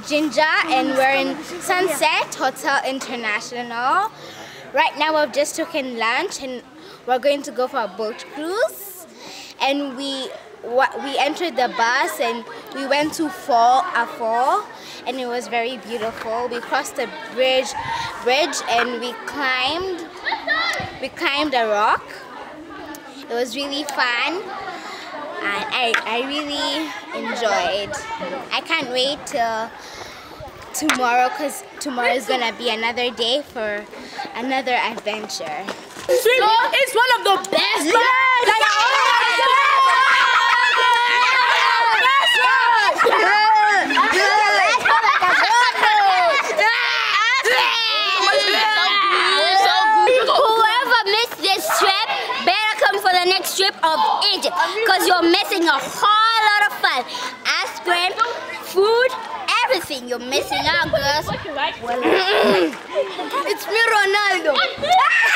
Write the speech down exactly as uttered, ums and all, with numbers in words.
Ginger and we're in Sunset Hotel International. Right now we've just taken lunch and we're going to go for a boat cruise. And we we entered the bus and we went to fall a fall and it was very beautiful. We crossed the bridge bridge and we climbed we climbed a rock. It was really fun. And I, I really enjoyed. I can't wait till tomorrow because tomorrow is gonna be another day for another adventure. It's one of the best. Whoever missed this trip better come for the next trip of Egypt because you're missing a whole lot of fun. Aspirin, food, everything. You're missing out, girls. It's me, Ronaldo.